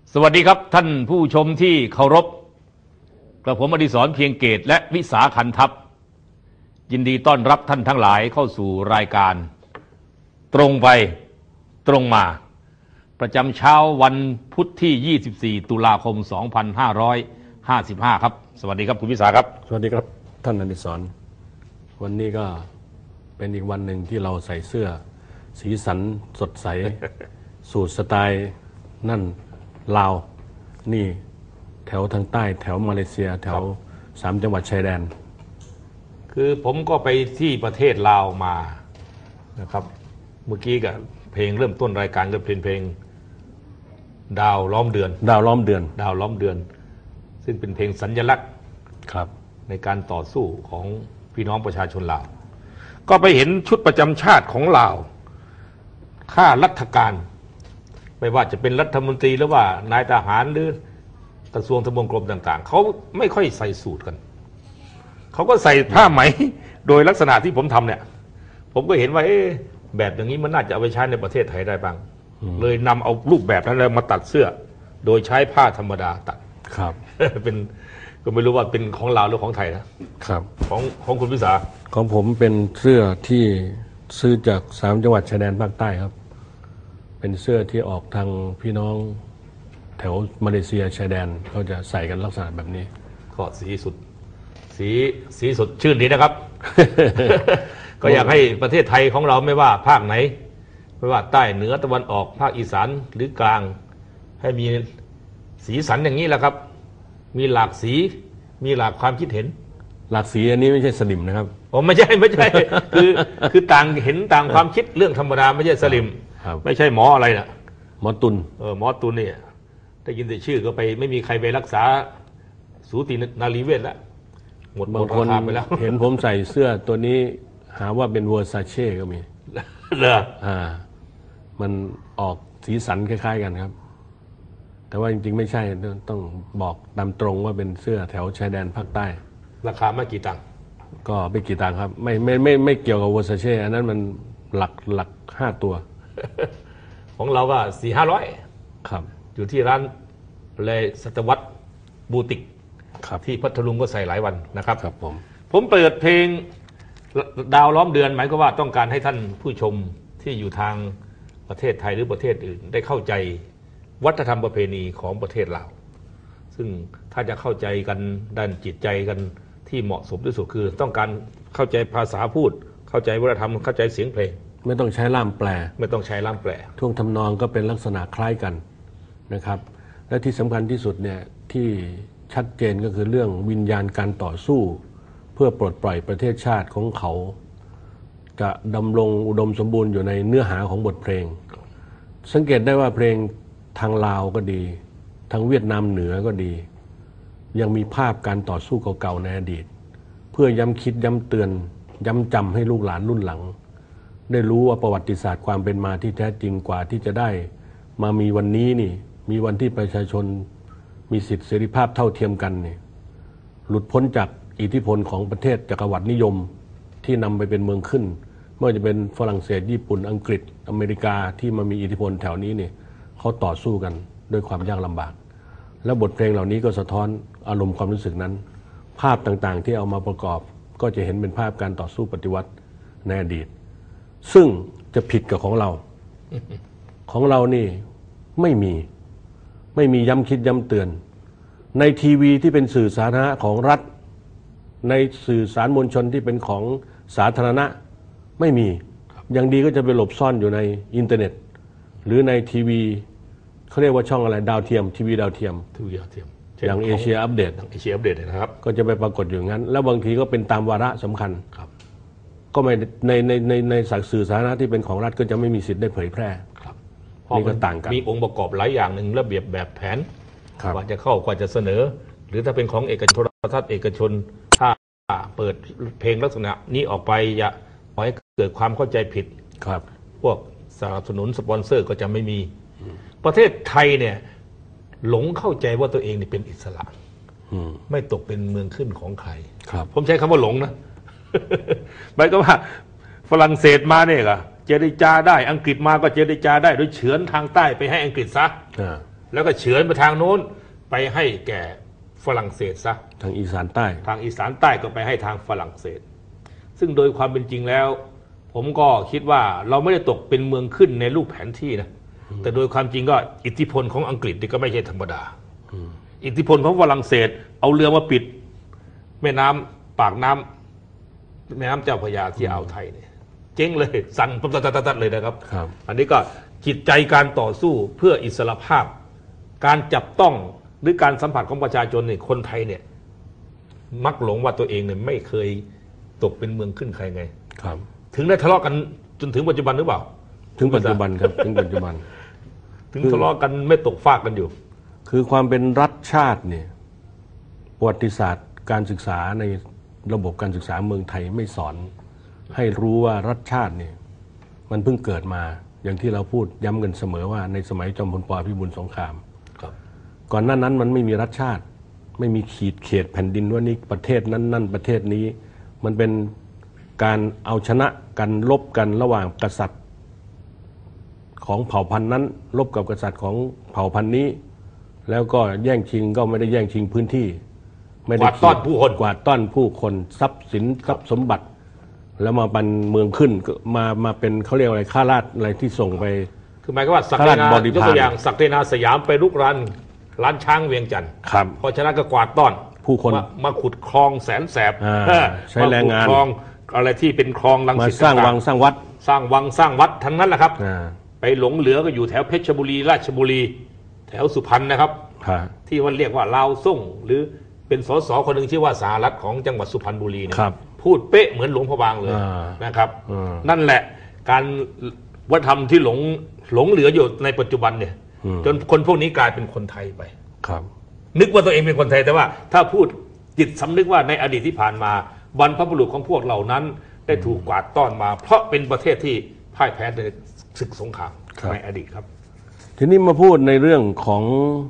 สวัสดีครับท่านผู้ชมที่เคารพกระผมอดิศรเพียงเกตและวิสาขันทัพยินดีต้อนรับท่านทั้งหลายเข้าสู่รายการตรงไปตรงมาประจำเช้าวันพุธที่ 24 ตุลาคม 2555 ครับสวัสดีครับคุณวิสาครับสวัสดีครับท่านอดิศรวันนี้ก็เป็นอีกวันหนึ่งที่เราใส่เสื้อสีสันสดใส สูตรสไตล์นั่นลาวนี่แถวทางใต้แถวมาเลเซียแถว3 จังหวัดชายแดนคือผมก็ไปที่ประเทศลาวมานะครับเมื่อกี้กับเพลงเริ่มต้นรายการก็เป็นเพลงดาวล้อมเดือนดาวล้อมเดือนดาวล้อมเดือนซึ่งเป็นเพลงสัญลักษณ์ครับในการต่อสู้ของพี่น้องประชาชนลาวก็ไปเห็นชุดประจำชาติของลาวข้าราชการไม่ว่าจะเป็นรัฐมนตรีหรือว่านายทหารหรือกระทรวงทบวงกรมต่างๆเขาไม่ค่อยใส่สูทกันเขาก็ใส่ผ้าไหมโดยลักษณะที่ผมทำเนี่ยผมก็เห็นว่าแบบอย่างนี้มันน่าจะเอาไปใช้ในประเทศไทยได้บ้างเลยนำเอารูปแบบนั้นมาตัดเสื้อโดยใช้ผ้าธรรมดาตัดครับเป็นก็ไม่รู้ว่าเป็นของลาวหรือของไทยนะครับของคุณพิสาของผมเป็นเสื้อที่ซื้อจาก3 จังหวัดชายแดนภาคใต้ครับเป็นเสื้อที่ออกทางพี่น้องแถวมาเลเซียชายแดนเขาจะใส่กันลักษณะแบบนี้ก็สีสดชื่นดีนะครับ ก็อยากให้ประเทศไทยของเราไม่ว่าภาคไหนไม่ว่าใต้เหนือตะวันออกภาคอีสานหรือกลางให้มีสีสันอย่างนี้แหละครับมีหลากสีมีหลากความคิดเห็นหลากสีอันนี้ไม่ใช่สลิมนะครับผมไม่ใช่ คือต่างเห็นต่างความคิดเรื่องธรรมดาไม่ใช่สลิมไม่ใช่หมออะไรนะหมอตุลหมอตุลเนี่ยได้ยินแต่ชื่อก็ไปไม่มีใครไปรักษาสูตินารีเวชแล้วหมดบางคนเห็นผมใส่เสื้อตัวนี้หาว่าเป็นเวอร์ซาเช่ก็มีเหรอมันออกสีสันคล้ายๆกันครับแต่ว่าจริงๆไม่ใช่ต้องบอกตามตรงว่าเป็นเสื้อแถวชายแดนภาคใต้ราคาไม่กี่ตังค์ก็ไม่กี่ตังค์ครับไม่เกี่ยวกับเวอร์ซาเช่อันนั้นมันหลัก5 ตัวของเราก็ 400-500 ครับอยู่ที่ร้านเลยสัตวัตบูติกที่พัทลุงก็ใส่หลายวันนะครับครับผมเปิดเพลงดาวล้อมเดือนหมายก็ว่าต้องการให้ท่านผู้ชมที่อยู่ทางประเทศไทยหรือประเทศอื่นได้เข้าใจวัฒนธรรมประเพณีของประเทศลาวซึ่งถ้าจะเข้าใจกันด้านจิตใจกันที่เหมาะสมที่สุดคือต้องการเข้าใจภาษาพูดเข้าใจวัฒนธรรมเข้าใจเสียงเพลงไม่ต้องใช้ล่ามแปลไม่ต้องใช้ล่ามแปลท่วงทำนองก็เป็นลักษณะคล้ายกันนะครับและที่สำคัญที่สุดเนี่ยที่ชัดเจนก็คือเรื่องวิญญาณการต่อสู้เพื่อปลดปล่อยประเทศชาติของเขาจะดำรงอุดมสมบูรณ์อยู่ในเนื้อหาของบทเพลงสังเกตได้ว่าเพลงทางลาวก็ดีทางเวียดนามเหนือก็ดียังมีภาพการต่อสู้เก่าๆในอดีตเพื่อย้ำคิดย้ำเตือนย้ำจำให้ลูกหลานรุ่นหลังได้รู้ว่าประวัติศาสตร์ความเป็นมาที่แท้จริงกว่าที่จะได้มามีวันนี้นี่มีวันที่ประชาชนมีสิทธิเสรีภาพเท่าเทียมกันนี่หลุดพ้นจากอิทธิพลของประเทศจักรวรรดินิยมที่นำไปเป็นเมืองขึ้นไม่ว่าจะเป็นฝรั่งเศสญี่ปุ่นอังกฤษอเมริกาที่มามีอิทธิพลแถวนี้นี่เขาต่อสู้กันด้วยความยากลำบากและบทเพลงเหล่านี้ก็สะท้อนอารมณ์ความรู้สึกนั้นภาพต่างๆที่เอามาประกอบก็จะเห็นเป็นภาพการต่อสู้ปฏิวัติในอดีตซึ่งจะผิดกับของเราของเรานี่ไม่มีย้ำคิดย้ำเตือนในทีวีที่เป็นสื่อสาธารณะของรัฐในสื่อสารมวลชนที่เป็นของสาธารณะไม่มีอย่างดีก็จะไปหลบซ่อนอยู่ในอินเทอร์เน็ตหรือในทีวีเขาเรียกว่าช่องอะไรดาวเทียมทีวีดาวเทียมอย่างเอเชียอัปเดตนะครับก็จะไปปรากฏอยู่งั้นแล้วบางทีก็เป็นตามวาระสำคัญก็ไม่ในสื่อสาธารณะที่เป็นของรัฐก็จะไม่มีสิทธิ์ได้เผยแพร่นี่ก็ต่างกันมีองค์ประกอบหลายอย่างหนึ่งระเบียบแบบแผนกว่าจะเข้ากว่าจะเสนอหรือถ้าเป็นของเอกชนโทรทัศน์เอกชนถ้าเปิดเพลงลักษณะนี้ออกไปอย่าปล่อยให้เกิดความเข้าใจผิดพวกสนับสนุนสปอนเซอร์ก็จะไม่มีประเทศไทยเนี่ยหลงเข้าใจว่าตัวเองนี่เป็นอิสระไม่ตกเป็นเมืองขึ้นของใครผมใช้คำว่าหลงนะหมายก็ว่าฝรั่งเศสมาเนี่ยก็เจรจาได้อังกฤษมาก็เจรจาได้โดยเฉือนทางใต้ไปให้อังกฤษซะแล้วก็เฉือนไปทางโน้นไปให้แก่ฝรั่งเศสซะทางอีสานใต้ทางอีสานใต้ก็ไปให้ทางฝรั่งเศสซึ่งโดยความเป็นจริงแล้วผมก็คิดว่าเราไม่ได้ตกเป็นเมืองขึ้นในรูปแผนที่นะแต่โดยความจริงก็อิทธิพลของอังกฤษนี่ก็ไม่ใช่ธรรมดาอิทธิพลของฝรั่งเศสเอาเรือมาปิดแม่น้ำปากน้ำแม่น้ำเจ้าพระยาที่อ่าวไทยเนี่ยเจ๊งเลยสั่นตัดเลยนะครับอันนี้ก็จิตใจการต่อสู้เพื่ออิสรภาพการจับต้องหรือการสัมผัสของประชาชนเนี่ยคนไทยเนี่ยมักหลงว่าตัวเองเนี่ยไม่เคยตกเป็นเมืองขึ้นใครไงถึงได้ทะเลาะกันจนถึงปัจจุบันหรือเปล่าถึงปัจจุบันครับถึงปัจจุบันถึงทะเลาะกันไม่ตกฟากกันอยู่คือความเป็นรัฐชาติเนี่ยประวัติศาสตร์การศึกษาในระบบการศึกษาเมืองไทยไม่สอนให้รู้ว่ารัฐชาติเนี่ยมันเพิ่งเกิดมาอย่างที่เราพูดย้ำกันเสมอว่าในสมัยจอมพลป.พิบูลสงครามก่อนหน้านั้นมันไม่มีรัฐชาติไม่มีขีดเขตแผ่นดินว่านี่ประเทศนั้นนั่นประเทศนี้มันเป็นการเอาชนะกันลบกันระหว่างกษัตริย์ของเผ่าพันธุ์นั้นลบกับกษัตริย์ของเผ่าพันธุ์นี้แล้วก็แย่งชิงก็ไม่ได้แย่งชิงพื้นที่ไม่ได้กวาดต้อนผู้คนทรัพย์สินทรัพย์สมบัติแล้วมาเป็นเมืองขึ้นมาเป็นเขาเรียกอะไรข้าราชอะไรที่ส่งไปคือหมายความว่าศักดินายกตัวอย่างศักดินาสยามไปลุกรานร้านช้างเวียงจันทร์พอชนะก็กวาดต้อนผู้คนมาขุดคลองแสนแสบใช้แรงงานคลองอะไรที่เป็นคลองรังสิตมาสร้างวังสร้างวัดสร้างวัดทั้งนั้นแหละครับไปหลงเหลือก็อยู่แถวเพชรบุรีราชบุรีแถวสุพรรณนะครับที่ว่าเรียกว่าลาวส่งหรือเป็นสสคนหนึ่งชื่อว่าสารัตของจังหวัดสุพรรณบุรีเนี่ยพูดเป๊ะเหมือนหลวงพ่อบางเลยนะครับนั่นแหละการวัฒนธรรมที่หลงเหลืออยู่ในปัจจุบันเนี่ยจนคนพวกนี้กลายเป็นคนไทยไปนึกว่าตัวเองเป็นคนไทยแต่ว่าถ้าพูดจิตสำนึกว่าในอดีตที่ผ่านมาบรรพบุรุษของพวกเหล่านั้นได้ถูกกวาดต้อนมาเพราะเป็นประเทศที่พ่ายแพ้ในศึกสงครามในอดีตครับทีนี้มาพูดในเรื่องของ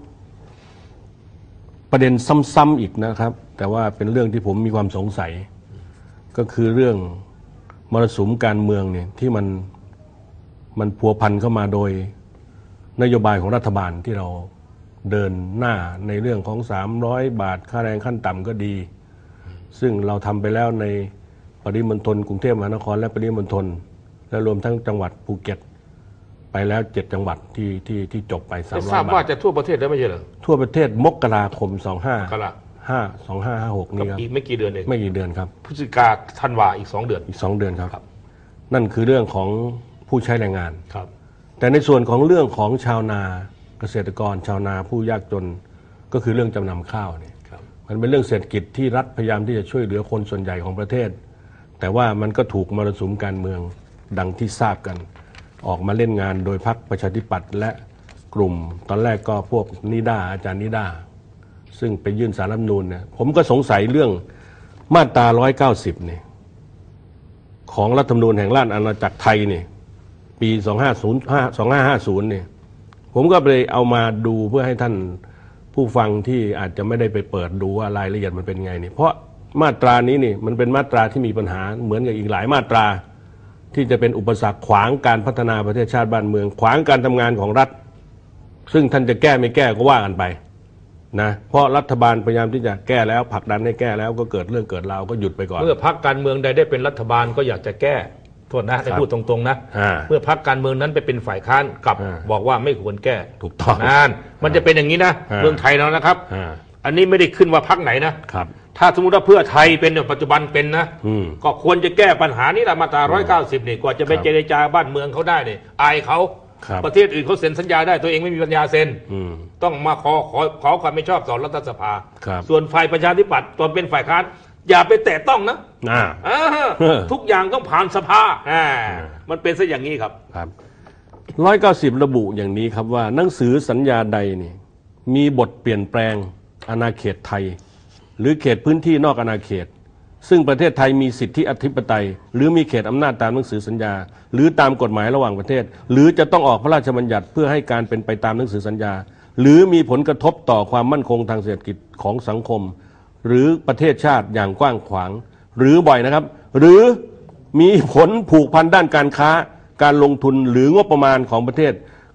ประเด็นซ้ำๆอีกนะครับแต่ว่าเป็นเรื่องที่ผมมีความสงสัยก็คือเรื่องมรสุมการเมืองเนี่ยที่มันพัวพันเข้ามาโดยนโยบายของรัฐบาลที่เราเดินหน้าในเรื่องของ300 บาทค่าแรงขั้นต่ำก็ดีซึ่งเราทำไปแล้วในปริมณฑลกรุงเทพมหานครและปริมณฑลและรวมทั้งจังหวัดภูเก็ตไปแล้ว7 จังหวัดที่จบไป300 บาททราบว่าจะทั่วประเทศแล้วไม่ใช่เหรอทั่วประเทศมกราคม2556นี้ครับอีกไม่กี่เดือนเองไม่กี่เดือนครับพฤศจิกาธันวาอีก2 เดือนอีก2 เดือนครับนั่นคือเรื่องของผู้ใช้แรงงานครับแต่ในส่วนของเรื่องของชาวนาเกษตรกรชาวนาผู้ยากจนก็คือเรื่องจำนำข้าวเนี่ยมันเป็นเรื่องเศรษฐกิจที่รัฐพยายามที่จะช่วยเหลือคนส่วนใหญ่ของประเทศแต่ว่ามันก็ถูกมรสุมการเมืองดังที่ทราบกันออกมาเล่นงานโดยพรรคประชาธิปัตย์และกลุ่มตอนแรกก็พวกนิด้าอาจารย์นิด้าซึ่งไปยื่นศาลรัฐธรรมนูญเนี่ยผมก็สงสัยเรื่องมาตรา190เนี่ยของรัฐธรรมนูญแห่งราชอาณาจักรไทยเนี่ยปี2550เนี่ยผมก็ไปเอามาดูเพื่อให้ท่านผู้ฟังที่อาจจะไม่ได้ไปเปิดดูว่ารายละเอียดมันเป็นไงนี่เพราะมาตรานี้นี่มันเป็นมาตราที่มีปัญหาเหมือนกับอีกหลายมาตราที่จะเป็นอุปสรรคขวางการพัฒนาประเทศชาติบ้านเมืองขวางการทำงานของรัฐซึ่งท่านจะแก้ไม่แก้ก็ว่ากันไปนะเพราะรัฐบาลพยายามที่จะแก้แล้วผลักดันให้แก้แล้วก็เกิดเรื่องเกิดราวก็หยุดไปก่อนเมื่อพรรคการเมืองใดได้เป็นรัฐบาลก็อยากจะแก้โทษนะให้พูดตรงๆนะเมื่อพรรคการเมืองนั้นไปเป็นฝ่ายค้านกลับบอกว่าไม่ควรแก้ถูกต้องนั่นมันจะเป็นอย่างนี้นะเมืองไทยเรานะครับอันนี้ไม่ได้ขึ้นว่าพรรคไหนนะถ้าสมมติว่าเพื่อไทยเป็นปัจจุบันเป็นนะก็ควรจะแก้ปัญหานี้แหละมาตรา190นี่กว่าจะไปเจรจาบ้านเมืองเขาได้เนี่ยอายเขาประเทศอื่นเขาเซ็นสัญญาได้ตัวเองไม่มีปัญญาเซ็นต้องมาขอความไม่ชอบต่อรัฐสภาส่วนฝ่ายประชาธิปัตย์ตอนเป็นฝ่ายค้านอย่าไปแตะต้องนะทุกอย่างต้องผ่านสภามันเป็นซะอย่างนี้ครับ 190ระบุอย่างนี้ครับว่าหนังสือสัญญาใดนี่มีบทเปลี่ยนแปลงอาณาเขตไทยหรือเขตพื้นที่นอกอาณาเขตซึ่งประเทศไทยมีสิทธิอธิปไตยหรือมีเขตอำนาจตามหนังสือสัญญาหรือตามกฎหมายระหว่างประเทศหรือจะต้องออกพระราชบัญญัติเพื่อให้การเป็นไปตามหนังสือสัญญาหรือมีผลกระทบต่อความมั่นคงทางเศรษฐกิจของสังคมหรือประเทศชาติอย่างกว้างขวางหรือบ่อยนะครับหรือมีผลผูกพันด้านการค้าการลงทุนหรืองบประมาณของประเทศ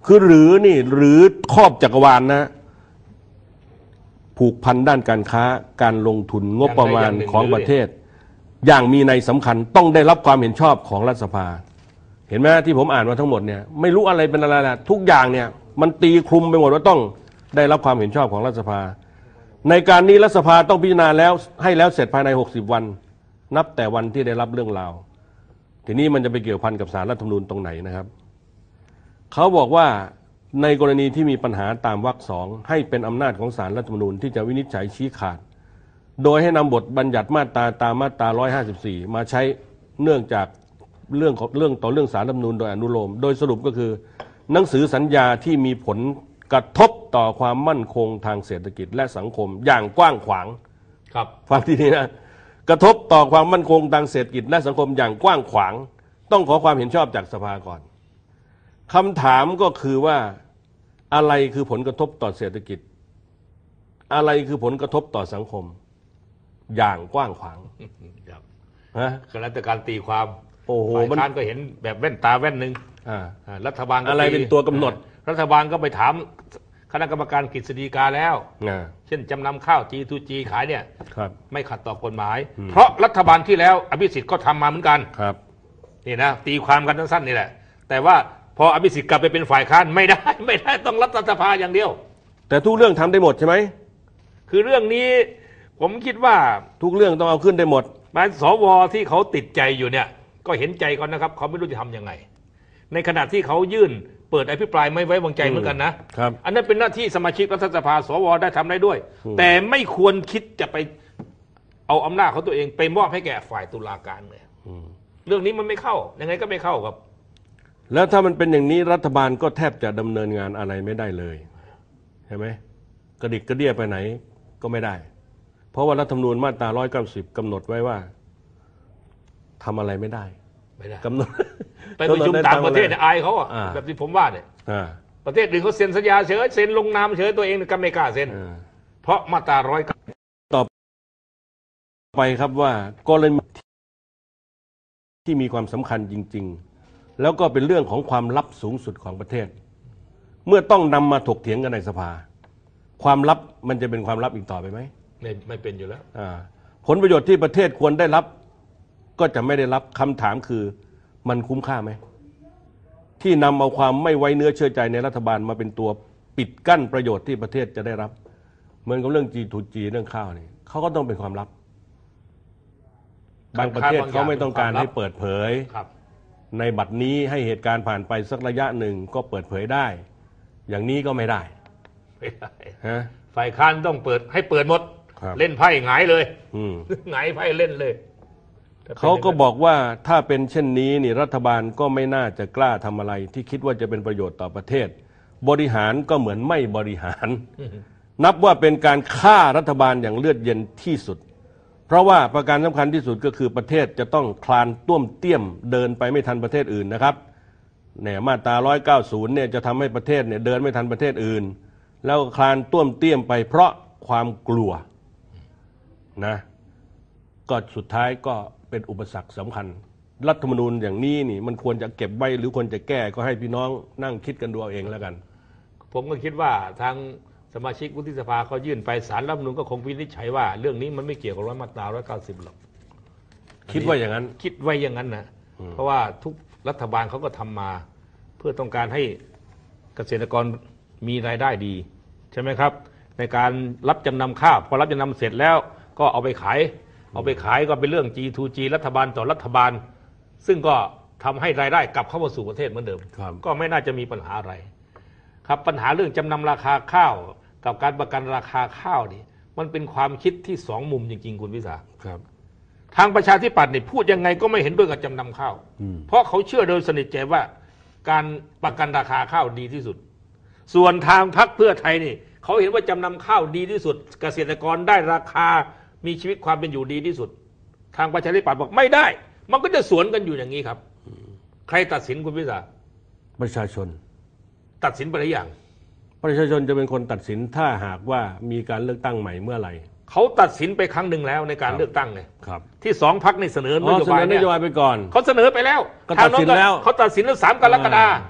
คือหรือนี่หรือครอบจักรวาลนะผูกพันด้านการค้าการลงทุนงบประมาณของประเทศ อย่างมีในสำคัญต้องได้รับความเห็นชอบของรัฐสภาเห็นไหมที่ผมอ่านมาทั้งหมดเนี่ยไม่รู้อะไรเป็นอะไรนะทุกอย่างเนี่ยมันตีคลุมไปหมดว่าต้องได้รับความเห็นชอบของรัฐสภาในการนี้รัฐสภาต้องพิจารณาแล้วให้แล้วเสร็จภายใน60 วันนับแต่วันที่ได้รับเรื่องราวทีนี้มันจะไปเกี่ยวพันกับศาลรัฐธรรมนูญตรงไหนนะครับเขาบอกว่าในกรณีที่มีปัญหาตามวรรค 2ให้เป็นอำนาจของศาลรัฐธรรมนูญที่จะวินิจฉัยชี้ขาดโดยให้นำบทบัญญัติมาตราตามมาตรา154มาใช้เนื่องจากเรื่องต่อเรื่องศาลรัฐธรรมนูญโดยอนุโลมโดยสรุปก็คือหนังสือสัญญาที่มีผลกระทบต่อความมั่นคงทางเศรษฐกิจและสังคมอย่างกว้างขวางครับฟังทีนี้นะกระทบต่อความมั่นคงทางเศรษฐกิจและสังคมอย่างกว้างขวางต้องขอความเห็นชอบจากสภาก่อนคำถามก็คือว่าอะไรคือผลกระทบต่อเศรษฐกิจอะไรคือผลกระทบต่อสังคมอย่างกว้างขวางฮะคณะการตีความโอ้โหฝ่ายค้านก็เห็นแบบแว่นตาแว่นหนึ่งรัฐบาลอะไรเป็นตัวกำหนดรัฐบาลก็ไปถามคณะกรรมการกฤษฎีกาแล้วเช่นจำนำข้าว G2G ขายเนี่ยไม่ขัดต่อกฎหมายเพราะรัฐบาลที่แล้วอภิสิทธิ์ก็ทำมาเหมือนกันนี่นะตีความกันสั้นๆนี่แหละแต่ว่าพออภิสิทธิ์กลับไปเป็นฝ่ายค้านไม่ได้ต้องรัฐสภาอย่างเดียวแต่ทุกเรื่องทำได้หมดใช่ไหมคือเรื่องนี้ผมคิดว่าทุกเรื่องต้องเอาขึ้นได้หมดสวที่เขาติดใจอยู่เนี่ยก็เห็นใจเขานะครับเขาไม่รู้จะทำยังไงในขณะที่เขายื่นเปิดอภิปรายไม่ไว้วางใจเหมือนกันนะอันนั้นเป็นหน้าที่สมาชิกรัฐสภาสวได้ทำได้ด้วยแต่ไม่ควรคิดจะไปเอาอำนาจของตัวเองไปมอบให้แก่ฝ่ายตุลาการเลยเรื่องนี้มันไม่เข้ายังไงก็ไม่เข้าครับแล้วถ้ามันเป็นอย่างนี้รัฐบาลก็แทบจะดำเนินงานอะไรไม่ได้เลยใช่ไหมกระดิกกระเดี้ยไปไหนก็ไม่ได้เพราะว่ารัฐธรรมนูญมาตรา190กำหนดไว้ว่าทำอะไรไม่ได้กำหนดไปประชุมต่างประเทศเนี่ยอายเขาอ่ะแบบที่ผมว่าเนี่ยประเทศอื่นเขาเซ็นสัญญาเฉยเซ็นลงนามเฉยตัวเองก็ไม่กล้าเซ็นเพราะมาตรา 190ต่อไปครับว่ากรณีที่มีความสำคัญจริงๆแล้วก็เป็นเรื่องของความลับสูงสุดของประเทศเมื่อต้องนำมาถกเถียงกันในสภาความลับมันจะเป็นความลับอีกต่อไปไหมไม่เป็นอยู่แล้วผลประโยชน์ที่ประเทศควรได้รับก็จะไม่ได้รับคำถามคือมันคุ้มค่าไหมที่นำเอาความไม่ไว้เนื้อเชื่อใจในรัฐบาลมาเป็นตัวปิดกั้นประโยชน์ที่ประเทศจะได้รับเหมือนกับเรื่อง G2G เรื่องข้าวนี่เขาก็ต้องเป็นความลับบางประเทศเขาไม่ต้องการให้เปิดเผยในบัดนี้ให้เหตุการณ์ผ่านไปสักระยะหนึ่งก็เปิดเผยได้อย่างนี้ก็ไม่ได้ฝ่ายค้านต้องเปิดให้เปิดหมดเล่นไพ่หงายเลยหงายไพ่เล่นเลยเขาก็บอกว่าถ้าเป็นเช่นนี้นี่รัฐบาลก็ไม่น่าจะกล้าทำอะไรที่คิดว่าจะเป็นประโยชน์ต่อประเทศบริหารก็เหมือนไม่บริหารนับว่าเป็นการฆ่ารัฐบาลอย่างเลือดเย็นที่สุดเพราะว่าประการสำคัญที่สุดก็คือประเทศจะต้องคลานต้วมเตี้ยมเดินไปไม่ทันประเทศอื่นนะครับเนี่ยมาตรา190เนี่ยจะทำให้ประเทศเนี่ยเดินไม่ทันประเทศอื่นแล้วคลานต้วมเตี้ยมไปเพราะความกลัวนะก็สุดท้ายก็เป็นอุปสรรคสำคัญรัฐธรรมนูญอย่างนี้นี่มันควรจะเก็บไว้หรือควรจะแก้ก็ให้พี่น้องนั่งคิดกันดูเอาเองแล้วกันผมก็คิดว่าทางสมาชิกวุฒิสภาเขายื่นไปศาลรัฐธรรมนูญก็คงวินิจฉัยว่าเรื่องนี้มันไม่เกี่ยวกับมาตรา190หรอกคิดว่าอย่างนั้นคิดไว้อย่างนั้นนะเพราะว่าทุกรัฐบาลเขาก็ทำมาเพื่อต้องการให้เกษตรกรมีรายได้ดีใช่ไหมครับในการรับจำนำข้าวพอรับจำนำเสร็จแล้วก็เอาไปขายก็เป็นเรื่อง G2G รัฐบาลต่อรัฐบาลซึ่งก็ทำให้รายได้กลับเข้ามาสู่ประเทศเหมือนเดิมก็ไม่น่าจะมีปัญหาอะไรครับปัญหาเรื่องจำนำราคาข้าวกับการประกันราคาข้าวนี่มันเป็นความคิดที่สองมุมจริงๆคุณวิสาครับทางประชาธิปัตย์นี่พูดยังไงก็ไม่เห็นด้วยกับจำนำข้าวเพราะเขาเชื่อโดยสนิทใจว่าการประกันราคาข้าวดีที่สุดส่วนทางพรรคเพื่อไทยนี่เขาเห็นว่าจำนำข้าวดีที่สุดเกษตรกรได้ราคามีชีวิตความเป็นอยู่ดีที่สุดทางประชาธิปัตย์บอกไม่ได้มันก็จะสวนกันอยู่อย่างนี้ครับใครตัดสินคุณวิสาประชาชนตัดสินไปหรือยังประชาชนจะเป็นคนตัดสินถ้าหากว่ามีการเลือกตั้งใหม่เมื่อไหร่เขาตัดสินไปครั้งหนึ่งแล้วในการเลือกตั้งไงที่สองพรรคในเสนอนโยบายไปก่อนเขาเสนอไปแล้วก็ตัดสินแล้วเขาตัดสินแล้ว3 กรกฎาคม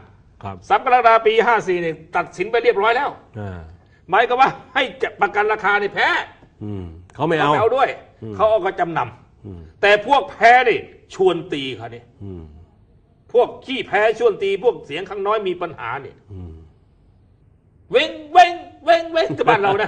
3 กรกฎาคม ปี 54เนี่ยตัดสินไปเรียบร้อยแล้วหมายก็ว่าให้ประกันราคาเนี่ยแพ้เขาไม่เอาด้วยเขาเอาก็จำนำแต่พวกแพ้นี่ชวนตีเขาเนี่ยพวกขี้แพ้ชวนตีพวกเสียงข้างน้อยมีปัญหาเนี่ยเว้งเว้งเว้งเว้งที่บ้านเรานะ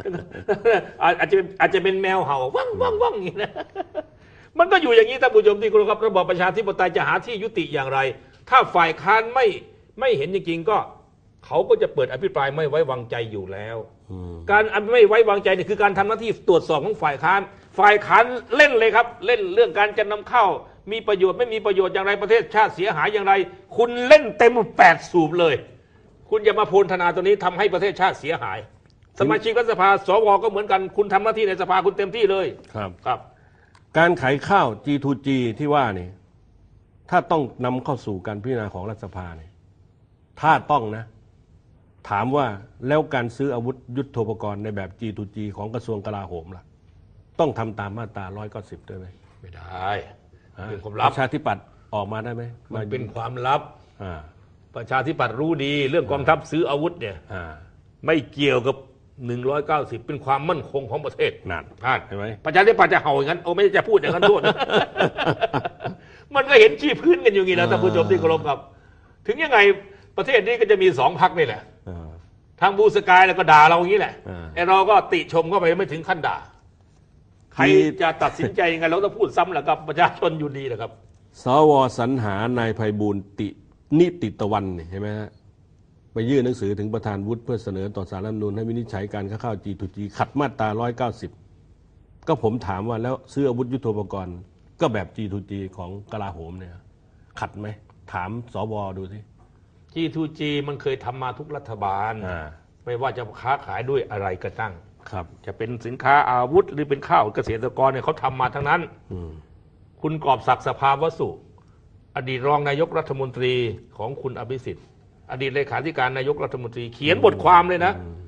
อาจจะเป็นแมวเห่าว่างว่างว่างอย่างนี้นะมันก็อยู่อย่างนี้ท่านผู้ชมที่เคารพครับระบอบประชาธิปไตยจะหาที่ยุติอย่างไรถ้าฝ่ายค้านไม่เห็นจริงๆก็เขาก็จะเปิดอภิปรายไม่ไว้วางใจอยู่แล้วการไม่ไว้วางใจเนี่ยคือการทำหน้าที่ตรวจสอบของฝ่ายค้านเล่นเลยครับเล่นเรื่องการจะนำเข้ามีประโยชน์ไม่มีประโยชน์อย่างไรประเทศชาติเสียหายอย่างไรคุณเล่นเต็ม8 สูบเลยคุณอย่ามาโพลธนาตัวนี้ทำให้ประเทศชาติเสียหายสมาชิกรัฐสภาสวก็เหมือนกันคุณทำหน้าที่ในสภาคุณเต็มที่เลยครับการขายข้าว G2G ที่ว่านี่ถ้าต้องนำเข้าสู่การพิจารณาของรัฐสภาเนี่ยถ้าต้องนะถามว่าแล้วการซื้ออาวุธยุทโธปกรณ์ในแบบ G2G ของกระทรวงกลาโหมล่ะต้องทำตามมาตรา190ด้วยไหมไม่ได้เป็นความลับประชาธิปัตย์ออกมาได้ไหมมันเป็นความลับประชาธิปัตย์รู้ดีเรื่องกองทัพซื้ออาวุธเนี่ยไม่เกี่ยวกับ190เป็นความมั่นคงของประเทศนั่นเห็นไหมประชาธิปัตย์จะเห่าอย่างนั้นไม่จะพูดอย่างนั้นโทษมันก็เห็นชี้พื้นกันอยู่งี้นะท่านผู้ชมที่เคารพครับถึงยังไงประเทศนี้ก็จะมี2 พรรคนี่แหละทางบูสกายแล้วก็ด่าเราอย่างนี้แหละไอ้เราก็ติชมเข้าไปไม่ถึงขั้นด่าใครจะตัดสินใจยังไงเราต้องพูดซ้ำแหละครับประชาชนอยู่ดีแหละครับสว.สรรหานายไพบูลย์นิติตะวันเห็นไหมฮะไปยื่นหนังสือถึงประธานวุฒิเพื่อเสนอต่อศาลรัฐธรรมนูญให้วินิจฉัยการค้าข้าว G2G ขัดมาตรา190ก็ผมถามว่าแล้วซื้ออาวุธยุทโธปกรณ์ก็แบบ G2G ของกลาโหมเนี่ยขัดไหมถามสว.ดูสิ G2G มันเคยทำมาทุกรัฐบาลไม่ว่าจะค้าขายด้วยอะไรก็ตั้งจะเป็นสินค้าอาวุธหรือเป็นข้าวเกษตรกรเนี่ยเขาทำมาทั้งนั้นคุณกอบศักดิ์สภาวสุอดีตรองนายกรัฐมนตรีของคุณอภิสิทธิ์อดีตเลขาธิการนายกรัฐมนตรีเขียนบทความเลยนะ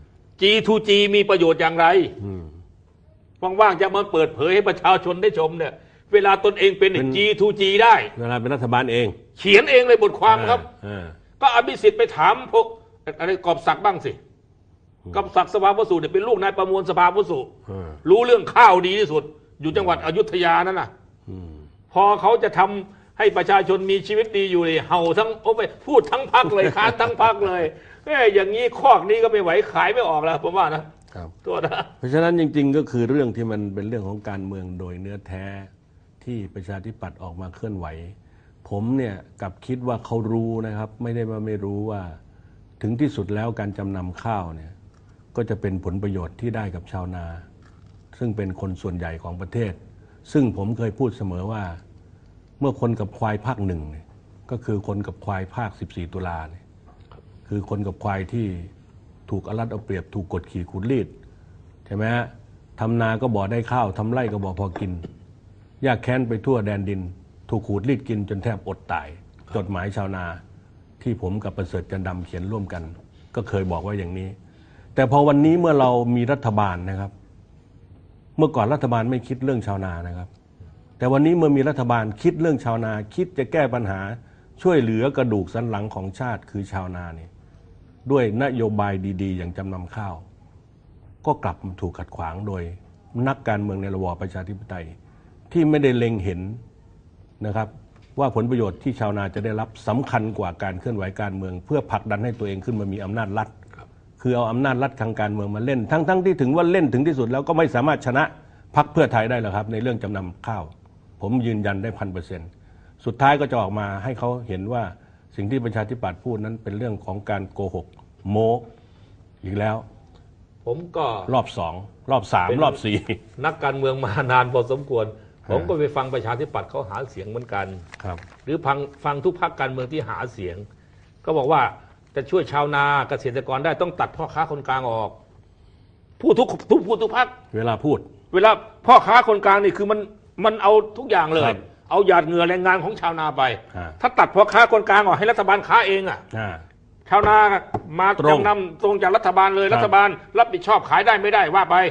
G2G มีประโยชน์อย่างไรว่างๆจะมาเปิดเผยให้ประชาชนได้ชมเนี่ยเวลาตนเองเป็น G2G ได้เวลาเป็นรัฐบาลเองเขียนเองเลยบทความครับก็อภิสิทธิ์ไปถามพวกอะไรกอบศักดิ์บ้างสิกอบศักดิ์สภาวสุเนี่ยเป็นลูกนายประมวลสภาวสุรู้เรื่องข้าวดีที่สุดอยู่จังหวัดอยุธยานั่นน่ะพอเขาจะทำให้ประชาชนมีชีวิตดีอยู่เลยเห่าทั้งพูดทั้งพรรคเลยค้านทั้งพรรคเลยอย่างนี้คอกนี้ก็ไม่ไหวขายไม่ออกแล้วผมว่านะตัวนะเพราะฉะนั้นจริงๆก็คือเรื่องที่มันเป็นเรื่องของการเมืองโดยเนื้อแท้ที่ประชาธิปัตย์ออกมาเคลื่อนไหวผมเนี่ยกับคิดว่าเขารู้นะครับไม่ได้ว่าไม่รู้ว่าถึงที่สุดแล้วการจำนำข้าวเนี่ยก็จะเป็นผลประโยชน์ที่ได้กับชาวนาซึ่งเป็นคนส่วนใหญ่ของประเทศซึ่งผมเคยพูดเสมอว่าเมื่อคนกับควายภาคหนึ่งเนี่ยก็คือคนกับควายภาค14 ตุลาเนี่ยคือคนกับควายที่ถูกเอารัดเอาเปรียบถูกกดขี่ขูดรีดใช่ไหมฮะทำนาก็บ่ได้ข้าวทำไร่ก็บ่พอกินยากแค้นไปทั่วแดนดินถูกขูดรีดกินจนแทบอดตายจดหมายชาวนาที่ผมกับประเสริฐจันดำเขียนร่วมกันก็เคยบอกว่าอย่างนี้แต่พอวันนี้เมื่อเรามีรัฐบาลนะครับเมื่อก่อนรัฐบาลไม่คิดเรื่องชาวนานะครับแต่วันนี้เมื่อมีรัฐบาลคิดเรื่องชาวนาคิดจะแก้ปัญหาช่วยเหลือกระดูกสันหลังของชาติคือชาวนาเนี่ยด้วยนโยบายดีๆอย่างจำนำข้าวก็กลับถูกขัดขวางโดยนักการเมืองในระบอบประชาธิปไตยที่ไม่ได้เล็งเห็นนะครับว่าผลประโยชน์ที่ชาวนาจะได้รับสำคัญกว่าการเคลื่อนไหวการเมืองเพื่อผลักดันให้ตัวเองขึ้นมามีอำนาจรัฐคือเอาอำนาจรัฐทางการเมืองมาเล่นทั้งที่ถึงว่าเล่นถึงที่สุดแล้วก็ไม่สามารถชนะพรรคเพื่อไทยได้หรอกครับในเรื่องจำนำข้าวผมยืนยันได้1,000%สุดท้ายก็จะออกมาให้เขาเห็นว่าสิ่งที่ประชาธิปัตย์พูดนั้นเป็นเรื่องของการโกหกโม้อีกแล้วผมก็รอบ2รอบ3รอบ4 นักการเมืองมานานพอสมควรผมก็ไปฟังประชาธิปัตย์เขาหาเสียงเหมือนกันหรือฟังทุกพรรคการเมืองที่หาเสียงก็บอกว่าจะช่วยชาวนาเกษตรกรได้ต้องตัดพ่อค้าคนกลางออกพูดทุกพรรคเวลาพ่อค้าคนกลางนี่คือมันเอาทุกอย่างเลยเอาหยาดเหงื่อแรงงานของชาวนาไปถ้าตัดพ่อค้าคนกลางออกให้รัฐบาลค้าเองชาวนามาจำนำตรงจากรัฐบาลเลยรัฐบาลรับผิดชอบขายได้ไม่ได้ว่าไป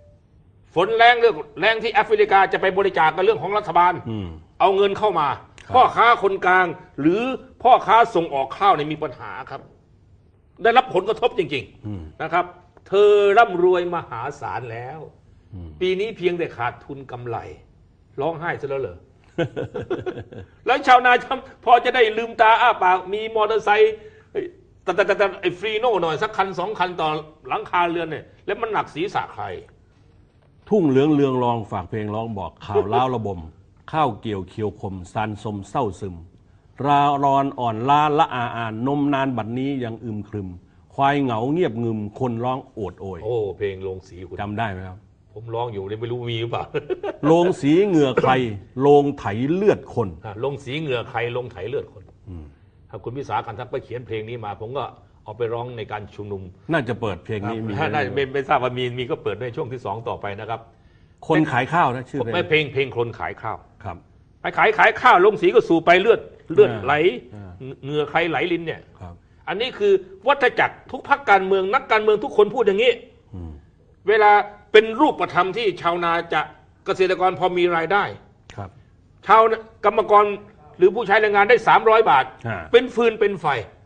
ฝนแรงที่แอฟริกาจะไปบริจาคกับเรื่องของรัฐบาลเอาเงินเข้ามาพ่อค้าคนกลางหรือพ่อค้าส่งออกข้าวเนี่ยมีปัญหาครับ ได้รับผลกระทบจริงๆนะครับ เธอร่ำรวยมหาศาลแล้วปีนี้เพียงแต่ขาดทุนกำไรร้องไห้ซะแล้วเหรอ แล้วชาวนาพอจะได้ลืมตาอ้าปากมีมอเตอร์ไซค์แต่ไอ้ฟรีโน่หน่อยสักคันสองคันต่อหลังคาเรือนเนี่ยแล้วมันหนักศีรษะใครทุ่งเหลืองเรืองรองฝากเพลงร้องบอกข่าวล้าวระบมข้าวเกี่ยวเคียวคมซานสมเศร้าซึมรารอนอ่อนล้าละอาอ่านนมนานบัดนี้ยังอึมครึมควายเหงาเงียบงึมคนร้องโอดโอยโอ้เพลงโรงสีคุณจำได้ไหมครับผมร้องอยู่ไม่รู้มีหรือเปล่าโรงสีเหงื่อใครโรงไถเลือดคนโรงสีเหงื่อใครโรงไถเลือดคนถ้าคุณพิสาคันทักไปเขียนเพลงนี้มาผมก็เอาไปร้องในการชุมนุมน่าจะเปิดเพลงนี้มีน่าจะไม่ทราบว่ามีก็เปิดในช่วงที่2ต่อไปนะครับคนขายข้าวนะชื่อเพลงคนขายข้าวครับไปขายข้าวลงสีก็สู่ไปเลือดไหลเหงื่อใครไหลลิ้นเนี่ยอันนี้คือวัฏจักรทุกพรรคการเมืองนักการเมืองทุกคนพูดอย่างนี้เวลาเป็นรูปธรรมที่ชาวนาจะเกษตรกรพอมีรายได้ชาวกรรมกรหรือผู้ใช้แรงงานได้300 บาทเป็นฟืนเป็นไฟ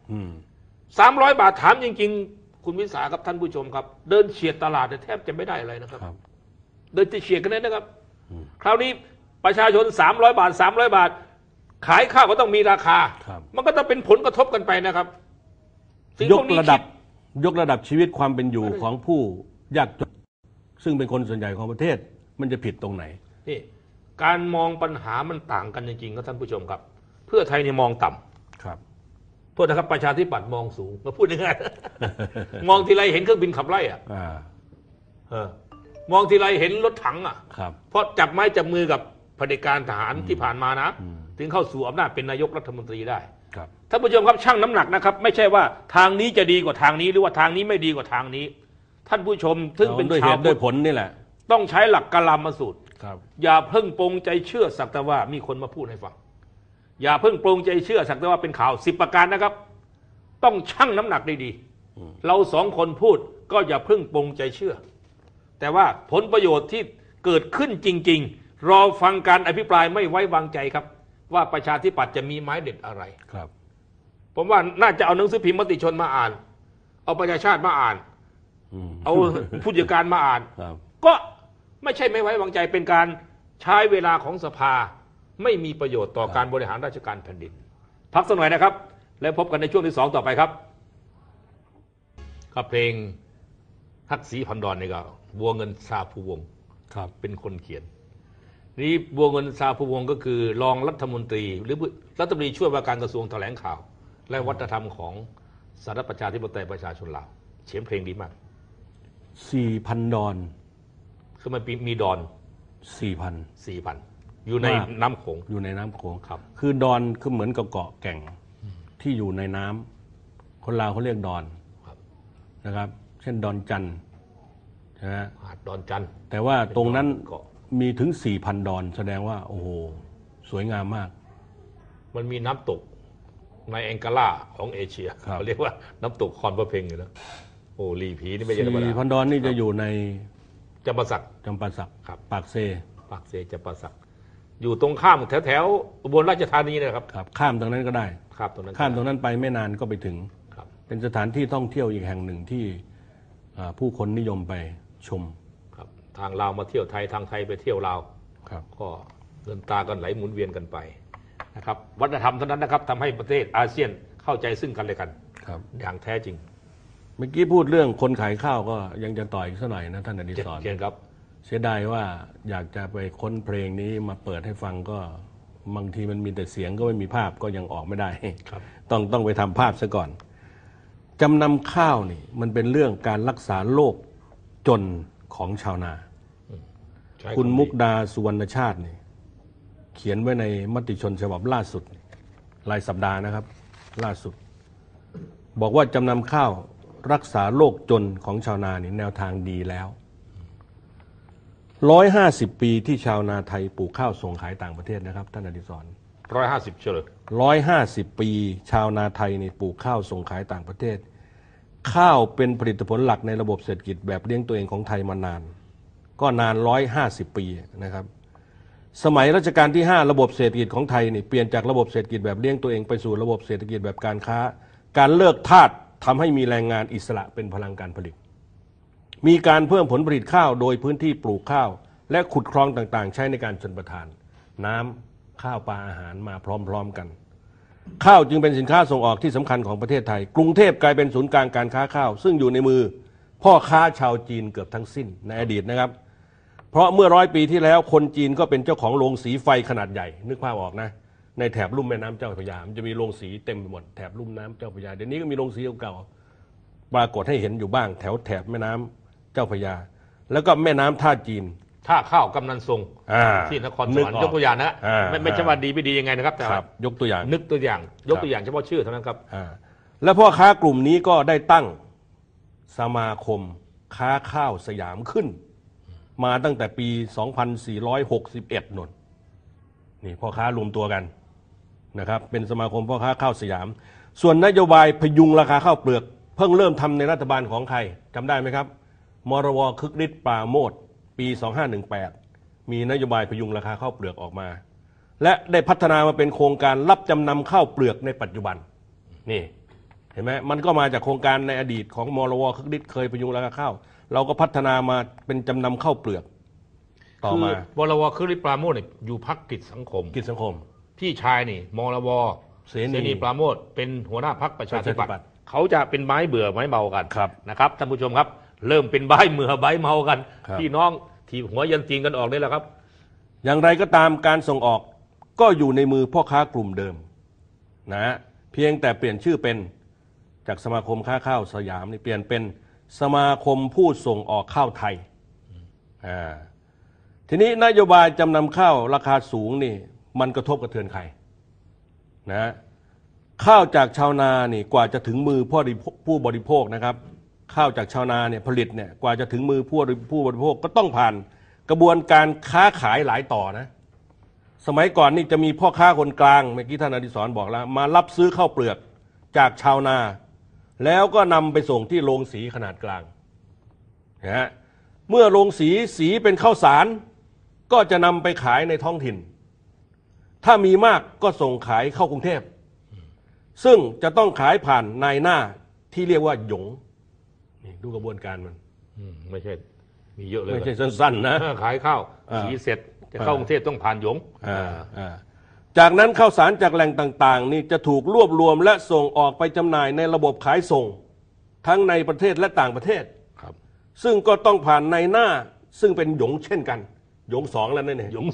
300 บาทถามจริงๆคุณวิสาครับท่านผู้ชมครับเดินเฉียดตลาดแทบจะไม่ได้อะไรนะครับเดินเฉียดกันเลยนะครับคราวนี้ประชาชน300 บาท300 บาทขายข้าวก็ต้องมีราคามันก็ต้องเป็นผลกระทบกันไปนะครับยกระดับชีวิตความเป็นอยู่ของผู้ยากจนซึ่งเป็นคนส่วนใหญ่ของประเทศมันจะผิดตรงไหนนี่การมองปัญหามันต่างกันจริงๆครับท่านผู้ชมครับเพื่อไทยเนี่ยมองต่ำครับโทษนะครับประชาธิปัตย์มองสูงมาพูดง่ายๆมองทีไรเห็นเครื่องบินขับไล่อ่ะมองทีไรเห็นรถถังอ่ะเพราะจับไม้จับมือกับเผด็จการทหารที่ผ่านมานะถึงเข้าสู่อำนาจเป็นนายกรัฐมนตรีได้ท่านผู้ชมครับชั่งน้ำหนักนะครับไม่ใช่ว่าทางนี้จะดีกว่าทางนี้หรือว่าทางนี้ไม่ดีกว่าทางนี้ท่านผู้ชมซึ่งเป็นชาวด้วยผลนี่แหละต้องใช้หลักกาลามสูตรอย่าเพิ่งปรงใจเชื่อสักแต่ว่ามีคนมาพูดให้ฟังอย่าเพิ่งปรงใจเชื่อสักแต่ว่าเป็นข่าว10 ประการนะครับต้องชั่งน้ำหนักดีๆเรา2 คนพูดก็อย่าเพิ่งปรงใจเชื่อแต่ว่าผลประโยชน์ที่เกิดขึ้นจริงๆรอฟังการอภิปรายไม่ไว้วางใจครับว่าประชาธิปัตย์จะมีไม้เด็ดอะไรครับผมว่าน่าจะเอาหนังสือพิมพ์มติชนมาอ่านเอาประชาชาติมาอ่านเอาผู้จัดการมาอ่านก็ไม่ใช่ไม่ไว้วางใจเป็นการใช้เวลาของสภาไม่มีประโยชน์ต่อการบริหารราชการแผ่นดินพักสักหน่อยนะครับแล้วพบกันในช่วงที่2ต่อไปครับเพลงฮักศรีพันดอนนี่ก็บัวเงินซาภูวงศ์เป็นคนเขียนนี้บัวเงินซาภูวงศ์ก็คือรองรัฐมนตรีหรือรัฐมนตรีช่วยว่าการกระทรวงแถลงข่าวและวัฒนธรรมของสหรัฐประชาธิปไตยประชาชนลาวเขียนเพลงดีมาก 4,000 ดอนคือมันมีดอน 4,000 อยู่ในน้ำโขงอยู่ในน้ำโขงครับคือดอนคือเหมือนกับเกาะแก่งที่อยู่ในน้ำคนลาวเขาเรียกดอนนะครับเช่นดอนจันนะฮะหาดดอนจันแต่ว่าตรงนั้นมีถึง 4,000 ดอนแสดงว่าโอ้โหสวยงามมากมันมีน้ำตกในแองการ่าของเอเชียเขาเรียกว่าน้ำตกคอนพะเพงอยู่แล้วโอ้ลีผีนี่ไม่ใช่ธรรมดา 4,000 ดอนนี่จะอยู่ในจำปาสักครับปากเซจำปาสักอยู่ตรงข้ามแถวอุบลราชธานีนะครับข้ามตรงนั้นก็ได้ข้ามตรงนั้นไปไม่นานก็ไปถึงเป็นสถานที่ท่องเที่ยวอีกแห่งหนึ่งที่ผู้คนนิยมไปชมครับทางลาวมาเที่ยวไทยทางไทยไปเที่ยวลาวก็เงินตากันไหลหมุนเวียนกันไปนะครับวัฒนธรรมเท่านั้นนะครับทำให้ประเทศอาเซียนเข้าใจซึ่งกันและกันอย่างแท้จริงเมื่อกี้พูดเรื่องคนขายข้าวก็ยังจะต่ออีกสักหน่อยนะท่านอดิศรครับเสียดายว่าอยากจะไปค้นเพลงนี้มาเปิดให้ฟังก็บางทีมันมีแต่เสียงก็ไม่มีภาพก็ยังออกไม่ได้ต้องไปทำภาพซะก่อนจำนำข้าวนี่มันเป็นเรื่องการรักษาโรคจนของชาวนาคุณมุกดาสุวรรณชาตินี่เขียนไว้ในมติชนฉบับล่าสุดรายสัปดาห์นะครับล่าสุดบอกว่าจำนำข้าวรักษาโรคจนของชาวนานี่แนวทางดีแล้ว150 ปีที่ชาวนาไทยปลูกข้าวส่งขายต่างประเทศนะครับท่านอดิศร 150เฉลย 150 ปีชาวนาไทยนี่ปลูกข้าวส่งขายต่างประเทศข้าวเป็นผลิตผลหลักในระบบเศรษฐกิจแบบเลี้ยงตัวเองของไทยมานานก็นาน150 ปีนะครับสมัยรัชกาลที่ 5ระบบเศรษฐกิจของไทยนี่เปลี่ยนจากระบบเศรษฐกิจแบบเลี้ยงตัวเองไปสู่ระบบเศรษฐกิจแบบการค้าการเลิกทาสทำให้มีแรงงานอิสระเป็นพลังการผลิตมีการเพิ่มผลผลิตข้าวโดยพื้นที่ปลูกข้าวและขุดคลองต่างๆใช้ในการชลประทานน้ำข้าวปลาอาหารมาพร้อมๆกันข้าวจึงเป็นสินค้าส่งออกที่สำคัญของประเทศไทยกรุงเทพกลายเป็นศูนย์กลางการค้าข้าวซึ่งอยู่ในมือพ่อค้าชาวจีนเกือบทั้งสิ้นในอดีตนะครับเพราะเมื่อ100 ปีที่แล้วคนจีนก็เป็นเจ้าของโรงสีไฟขนาดใหญ่นึกภาพออกนะในแถบลุ่มแม่น้ำเจ้าพระยามันจะมีโรงสีเต็มไปหมดแถบลุ่มน้ำเจ้าพระยาเดี๋ยวนี้ก็มีโรงสีเก่าๆปรากฏให้เห็นอยู่บ้างแถบแม่น้ำเจ้าพระยาแล้วก็แม่น้ำท่าจีนท่าข้าวกำนันทรงที่นครสวรรค์ยกตัวอย่างนะไม่ใช่ว่าดีไม่ดียังไงนะครับแต่ยกตัวอย่างนึกตัวอย่างยกตัวอย่างเฉพาะชื่อเท่านั้นครับแล้วพ่อค้ากลุ่มนี้ก็ได้ตั้งสมาคมค้าข้าวสยามขึ้นมาตั้งแต่ปี 2461 นนนี่พ่อค้ารวมตัวกันนะครับเป็นสมาคมพ่อค้าข้าวสยามส่วนนโยบายพยุงราคาข้าวเปลือกเพิ่งเริ่มทำในรัฐบาลของใครจำได้ไหมครับมรว.คึกฤทธิ์ปราโมชปี 2518 มีนโยบายพยุงราคาข้าวเปลือกออกมาและได้พัฒนามาเป็นโครงการรับจำนำข้าวเปลือกในปัจจุบันนี่เห็นไหมมันก็มาจากโครงการในอดีตของมรว.คึกฤทธิ์เคยพยุงราคาข้าวเราก็พัฒนามาเป็นจำนำข้าวเปลือกต่อมามรว.คึกฤทธิ์ปราโมชเนี่ยอยู่พรรคกิจสังคมพี่ชายนี่มรว.เสนีปราโมชเป็นหัวหน้าพรรคประชาธิปัตย์เขาจะเป็นไม้เบื่อไม้เมากันนะครับท่านผู้ชมครับเริ่มเป็นใบเมื่อใบเมากันพี่น้องที่หัวยันตีนกันออกนี่แหละครับอย่างไรก็ตามการส่งออกก็อยู่ในมือพ่อค้ากลุ่มเดิมนะเพียงแต่เปลี่ยนชื่อเป็นจากสมาคมค้าข้าวสยามนี่เปลี่ยนเป็นสมาคมผู้ส่งออกข้าวไทยทีนี้นโยบายจำนำข้าวราคาสูงนี่มันกระทบกระเทือนใครนะข้าวจากชาวนานี่กว่าจะถึงมือผู้บริโภคนะครับข้าวจากชาวนาเนี่ยผลิตเนี่ยกว่าจะถึงมือผู้บริโภคก็ต้องผ่านกระบวนการค้าขายหลายต่อนะสมัยก่อนนี่จะมีพ่อค้าคนกลางเมื่อกี้ท่านอดิศรบอกแล้วมารับซื้อข้าวเปลือกจากชาวนาแล้วก็นำไปส่งที่โรงสีขนาดกลางนะเมื่อโรงสีเป็นข้าวสารก็จะนำไปขายในท้องถิ่นถ้ามีมากก็ส่งขายเข้ากรุงเทพซึ่งจะต้องขายผ่านนายหน้าที่เรียกว่าหยงนี่ดูกระบวนการมันไม่ใช่มีเยอะเลยไม่ใช่สั้นๆนะขายข้าวสีเสร็จจะเข้ากรุงเทพต้องผ่านหยงจากนั้นข้าวสารจากแหล่งต่างๆนี่จะถูกรวบรวมและส่งออกไปจำหน่ายในระบบขายส่งทั้งในประเทศและต่างประเทศซึ่งก็ต้องผ่านนายหน้าซึ่งเป็นหยงเช่นกันหยง2แล้วนั่นเองหยง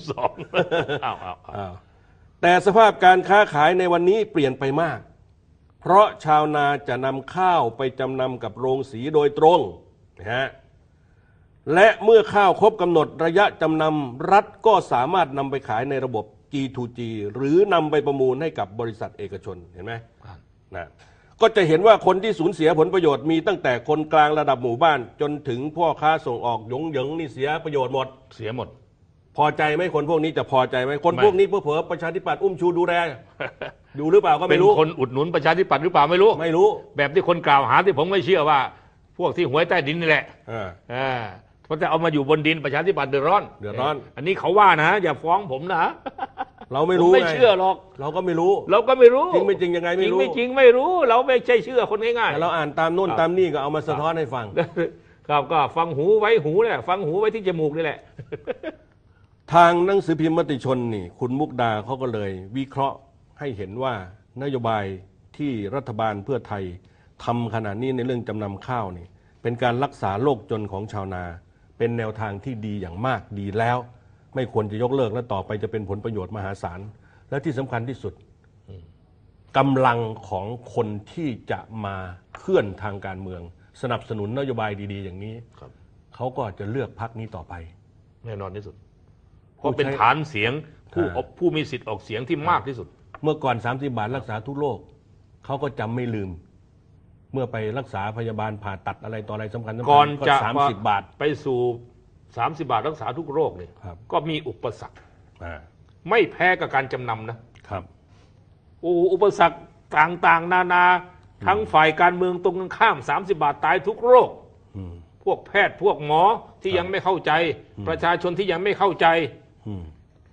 2แต่สภาพการค้าขายในวันนี้เปลี่ยนไปมากเพราะชาวนาจะนำข้าวไปจำนำกับโรงสีโดยตรงนะฮะและเมื่อข้าวครบกำหนดระยะจำนำรัฐก็สามารถนำไปขายในระบบ G2G หรือนำไปประมูลให้กับบริษัทเอกชนเห็นไหมนะก็จะเห็นว่าคนที่สูญเสียผลประโยชน์มีตั้งแต่คนกลางระดับหมู่บ้านจนถึงพ่อค้าส่งออกหยงนี่เสียประโยชน์หมดพอใจไหมคนพวกนี้จะพอใจไหมคนพวกนี้เผลอประชาธิปัตย์อุ้มชูดูแลดูหรือเปล่าก็ไม่รู้เป็นคนอุดหนุนประชาธิปัตย์หรือเปล่าไม่รู้แบบที่คนกล่าวหาที่ผมไม่เชื่อว่าพวกที่หวยใต้ดินนี่แหละเพราะจะเอามาอยู่บนดินประชาธิปัตย์เดือดร้อนอันนี้เขาว่านะอย่าฟ้องผมนะเราไม่รู้ไม่เชื่อหรอกเราก็ไม่รู้จริงไม่จริงยังไงไม่รู้จริงไม่จริงไม่รู้เราไม่ใช่เชื่อคนง่ายๆเราอ่านตามโน่นตามนี่ก็เอามาสะท้อนให้ฟังครับก็ฟังหูไว้หูแหละฟังหูไว้ที่จมูกนี่แหละทางหนังสือพิมพ์มติชนนี่คุณมุกดาเขาก็เลยวิเคราะห์ให้เห็นว่านโยบายที่รัฐบาลเพื่อไทยทำขณะนี้ในเรื่องจำนำข้าวนี่เป็นการรักษาโลกจนของชาวนาเป็นแนวทางที่ดีอย่างมากดีแล้วไม่ควรจะยกเลิกและต่อไปจะเป็นผลประโยชน์มหาศาลและที่สำคัญที่สุดกำลังของคนที่จะมาเคลื่อนทางการเมืองสนับสนุนนโยบายดีๆอย่างนี้เขาก็จะเลือกพรรคนี้ต่อไปแน่นอนที่สุดเพราะเป็นฐานเสียงผู้มีสิทธิ์ออกเสียงที่มากที่สุดเมื่อก่อน30 บาทรักษาทุกโรคเขาก็จำไม่ลืมเมื่อไปรักษาพยาบาลผ่าตัดอะไรต่ออะไรสำคัญก่อนจะ 30 บาทไปสู่30 บาทรักษาทุกโรคเนี่ยก็มีอุปสรรคไม่แพ้กับการจำนำนะครับอุปสรรคต่างๆนานาทั้งฝ่ายการเมืองตรงกันข้าม30 บาทตายทุกโรคพวกแพทย์พวกหมอที่ยังไม่เข้าใจประชาชนที่ยังไม่เข้าใจ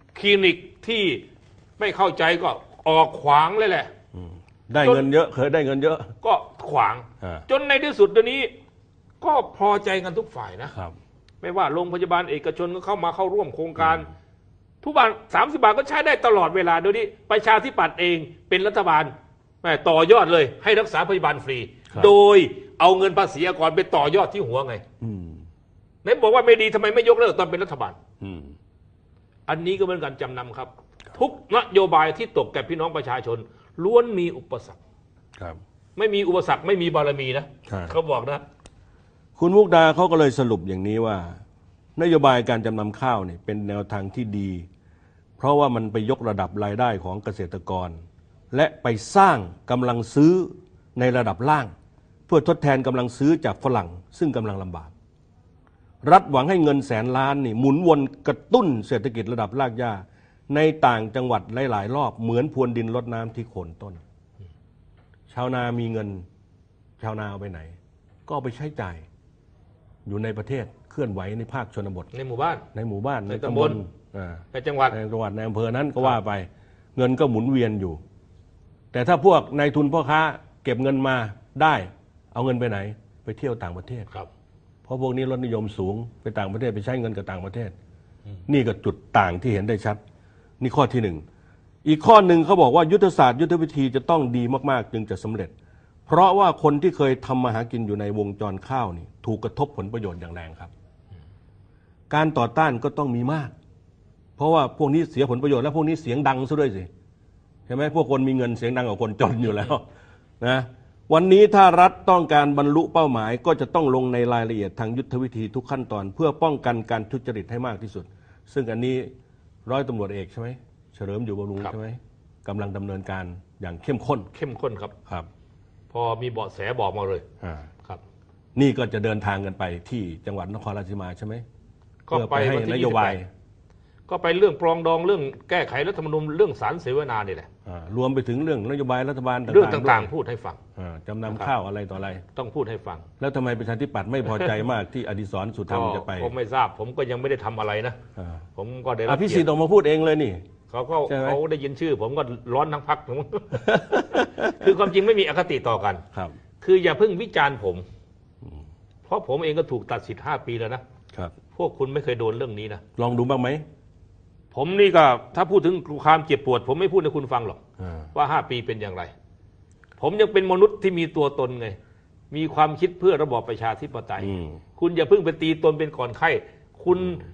คลินิกที่ไม่เข้าใจก็ออกขวางเลยแหละได้เงินเยอะเคยได้เงินเยอะก็ขวางจนในที่สุดเดี๋ยวนี้ก็พอใจกันทุกฝ่ายนะครับไม่ว่าโรงพยาบาลเอกชนก็เข้ามาเข้าร่วมโครงการทุกบาท30 บาทก็ใช้ได้ตลอดเวลาเดี๋ยวนี้ประชาธิปัตย์เองเป็นรัฐบาลต่อยอดเลยให้รักษาพยาบาลฟรีโดยเอาเงินภาษีอากรไปต่อยอดที่หัวไงไหนบอกว่าไม่ดีทำไมไม่ยกเลิกตอนเป็นรัฐบาลอันนี้ก็เหมือนกันจำนำครับทุกนโยบายที่ตกแก่พี่น้องประชาชนล้วนมีอุปสรรคไม่มีอุปสรรคไม่มีบารมีนะเขาบอกนะคุณมุกดาเขาก็เลยสรุปอย่างนี้ว่านโยบายการจำนำข้าวเนี่ยเป็นแนวทางที่ดี เพราะว่ามันไปยกระดับรายได้ของเกษตรกรและไปสร้างกำลังซื้อในระดับล่างเพื่อทดแทนกำลังซื้อจากฝรั่งซึ่งกำลังลำบากรัฐหวังให้เงินแสนล้านนี่หมุนวนกระตุ้นเศรษฐกิจระดับรากหญ้าในต่างจังหวัดหลายๆรอบเหมือนพรวนดินรดน้ำที่โคนต้นชาวนามีเงินชาวนาเอาไปไหนก็เอาไปใช้จ่ายอยู่ในประเทศเคลื่อนไหวในภาคชนบทในหมู่บ้านในตำบลในจังหวัดในอำเภอนั้นก็ว่าไปเงินก็หมุนเวียนอยู่แต่ถ้าพวกนายทุนพ่อค้าเก็บเงินมาได้เอาเงินไปไหนไปเที่ยวต่างประเทศครับเพราะพวกนี้รสนิยมสูงไปต่างประเทศไปใช้เงินกับต่างประเทศนี่ก็จุดต่างที่เห็นได้ชัดนี่ข้อที่หนึ่งอีกข้อหนึ่งเขาบอกว่ายุทธศาสตร์ยุทธวิธีจะต้องดีมากๆจึงจะสำเร็จเพราะว่าคนที่เคยทำมาหากินอยู่ในวงจรข้าวนี่ถูกกระทบผลประโยชน์อย่างแรงครับการต่อต้านก็ต้องมีมากเพราะว่าพวกนี้เสียผลประโยชน์และพวกนี้เสียงดังซะด้วยสิใช่ไหมพวกคนมีเงินเสียงดังกว่าคนจนอยู่แล้วนะวันนี้ถ้ารัฐต้องการบรรลุเป้าหมายก็จะต้องลงในรายละเอียดทางยุทธวิธีทุกขั้นตอนเพื่อป้องกันการทุจริตให้มากที่สุดซึ่งอันนี้ร้อยตำรวจเอกใช่ไหมเฉลิมอยู่บำรุงใช่ไหมกำลังดำเนินการอย่างเข้มข้นครับพอมีเบาะแสบอกมาเลยครับนี่ก็จะเดินทางกันไปที่จังหวัดนครราชสีมาใช่ไหมก็ไปให้นโยบายก็ไปเรื่องปรองดองเรื่องแก้ไขรัฐธรรมนูญเรื่องศาลเสวนานี่แหละรวมไปถึงเรื่องนโยบายรัฐบาลเรื่องต่างๆพูดให้ฟังจำนำข้าวอะไรต่ออะไรต้องพูดให้ฟังแล้วทำไมประชาธิปัตย์ไม่พอใจมากที่อดิศรสุธรรมจะไปผมไม่ทราบผมก็ยังไม่ได้ทำอะไรนะผมก็ได้รับพิสิทธิ์ออกมาพูดเองเลยนี่เขาได้ยินชื่อผมก็ร้อนทั้งพรรคคือความจริงไม่มีอคติต่อกันคืออย่าเพิ่งวิจารณ์ผมเพราะผมเองก็ถูกตัดสิทธิ์5 ปีแล้วนะพวกคุณไม่เคยโดนเรื่องนี้นะลองดูบ้างไหมผมนี่ก็ถ้าพูดถึงความเจ็บปวดผมไม่พูดให้คุณฟังหรอกว่า5 ปีเป็นอย่างไรผมยังเป็นมนุษย์ที่มีตัวตนไงมีความคิดเพื่อระบอบประชาธิปไตยคุณอย่าเพิ่งไปตีตนเป็นก่อนไข้คุณ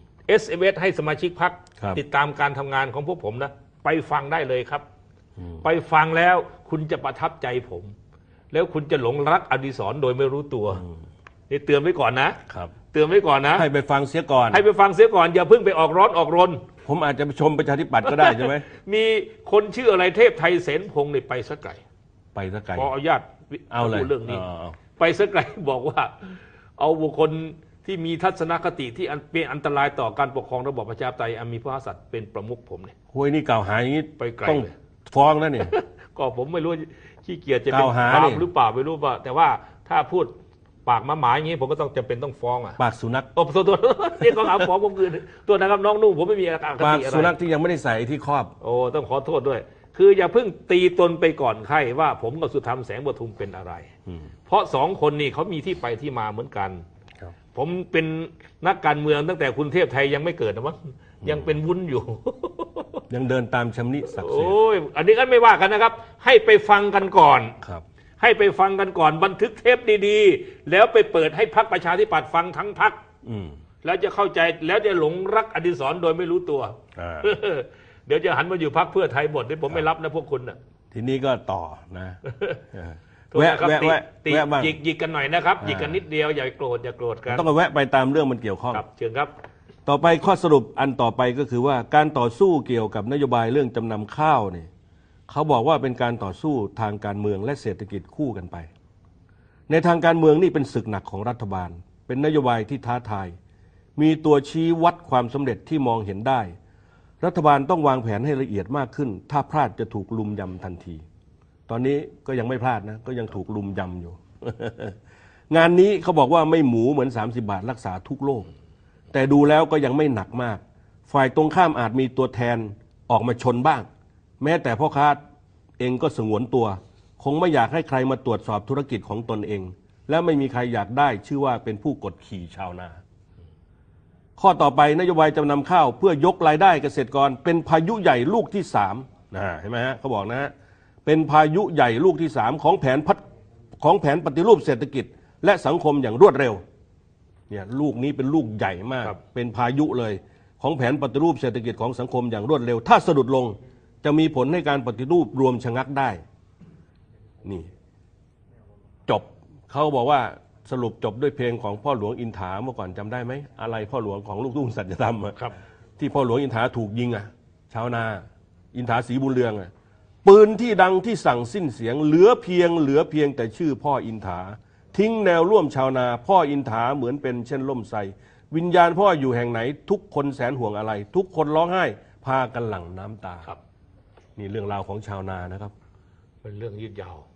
SMS ให้สมาชิกพรรคติดตามการทำงานของพวกผมนะไปฟังได้เลยครับไปฟังแล้วคุณจะประทับใจผมแล้วคุณจะหลงรักอดิศรโดยไม่รู้ตัวนี่เตือนไว้ก่อนนะเตือนไว้ก่อนนะให้ไปฟังเสียก่อนอย่าเพิ่งไปออกร้อนออกรนผมอาจจะไปชมประชาธิปัตย์ก็ได้ใช่ไหมมีคนชื่ออะไรเทพไทยเสนพงศ์นี่ไปสักไกลขออนุญาตเอาเลยเรื่องนี้ไปสักไกลบอกว่าเอาบุคคลที่มีทัศนคติที่เป็นอันตรายต่อการปกครองระบอบประชาธิปไตยมีพระมหากษัตริย์เป็นประมุขผมเนี่ยโว้ยนี่กล่าวหาอย่างนี้ไปไกลต้องฟ้องแล้วเนี่ยก็ผมไม่รู้ขี้เกียจจะเป็นความหรือเปล่าไม่รู้ป่ะแต่ว่าถ้าพูดปากหมาอย่างนี้ผมก็ต้องจำเป็นต้องฟ้องปากสุนัขตัวนี่ก็เอาฟ้องผมคือตัวนะครับน้องนุ่งผมไม่มีอาการปากสุนัขที่ยังไม่ได้ใส่ที่ครอบต้องขอโทษด้วยคืออย่าเพิ่งตีตนไปก่อนไข้ว่าผมกับสุธรรมแสงปทุมเป็นอะไรเพราะ2 คนนี่เขามีที่ไปที่มาเหมือนกันผมเป็นนักการเมืองตั้งแต่คุณเทพไทยยังไม่เกิดนะมั้งยังเป็นวุ้นอยู่ยังเดินตามชำนิศักดิ์ศรีอันนี้ก็ไม่ว่ากันนะครับให้ไปฟังกันก่อนครับให้ไปฟังกันก่อนบันทึกเทปดีๆแล้วไปเปิดให้พรรคประชาธิปัตย์ฟังทั้งพรรคแล้วจะเข้าใจแล้วจะหลงรักอดิศรโดยไม่รู้ตัวเดี๋ยวจะหันมาอยู่พรรคเพื่อไทยหมดที่ผมไม่รับนะพวกคุณน่ะทีนี้ก็ต่อนะแวะหยิกกันหน่อยนะครับหยิกกันนิดเดียวอย่าโกรธกันต้องแวะไปตามเรื่องมันเกี่ยวข้องเชิญครับต่อไปข้อสรุปอันต่อไปก็คือว่าการต่อสู้เกี่ยวกับนโยบายเรื่องจำนำข้าวนี่เขาบอกว่าเป็นการต่อสู้ทางการเมืองและเศรษฐกิจคู่กันไปในทางการเมืองนี่เป็นศึกหนักของรัฐบาลเป็นนโยบายที่ท้าทายมีตัวชี้วัดความสำเร็จที่มองเห็นได้รัฐบาลต้องวางแผนให้ละเอียดมากขึ้นถ้าพลาดจะถูกลุมยำทันทีตอนนี้ก็ยังไม่พลาดนะก็ยังถูกลุมยำอยู่ งานนี้เขาบอกว่าไม่หมูเหมือน30 บาทรักษาทุกโรคแต่ดูแล้วก็ยังไม่หนักมากฝ่ายตรงข้ามอาจมีตัวแทนออกมาชนบ้างแม้แต่พ่อค้าเองก็สงวนตัวคงไม่อยากให้ใครมาตรวจสอบธุรกิจของตนเองและไม่มีใครอยากได้ชื่อว่าเป็นผู้กดขี่ชาวนาข้อต่อไปนโยบายจำนำข้าวเพื่อยกรายได้เกษตรกรเป็นพายุใหญ่ลูกที่3เห็นไหมฮะเขาบอกนะฮะเป็นพายุใหญ่ลูกที่3ของแผนปฏิรูปเศรษฐกิจและสังคมอย่างรวดเร็วเนี่ยลูกนี้เป็นลูกใหญ่มากเป็นพายุเลยของแผนปฏิรูปเศรษฐกิจของสังคมอย่างรวดเร็วถ้าสะดุดลงจะมีผลให้การปฏิรูปรวมชะงักได้นี่จบเขาบอกว่าสรุปจบด้วยเพลงของพ่อหลวงอินถาเมื่อก่อนจำได้ไหมอะไรพ่อหลวงของลูกทุ่งสัจธรรมที่พ่อหลวงอินถาถูกยิงชาวนาอินถาศรีบุญเรืองปืนที่ดังที่สั่งสิ้นเสียงเหลือเพียงแต่ชื่อพ่ออินถาทิ้งแนวร่วมชาวนาพ่ออินถาเหมือนเป็นเช่นล่มไทรวิญญาณพ่ออยู่แห่งไหนทุกคนแสนห่วงอะไรทุกคนร้องไห้พากันหลั่งน้ำตานี่เรื่องราวของชาวนานะครับเป็นเรื่องยืดยาว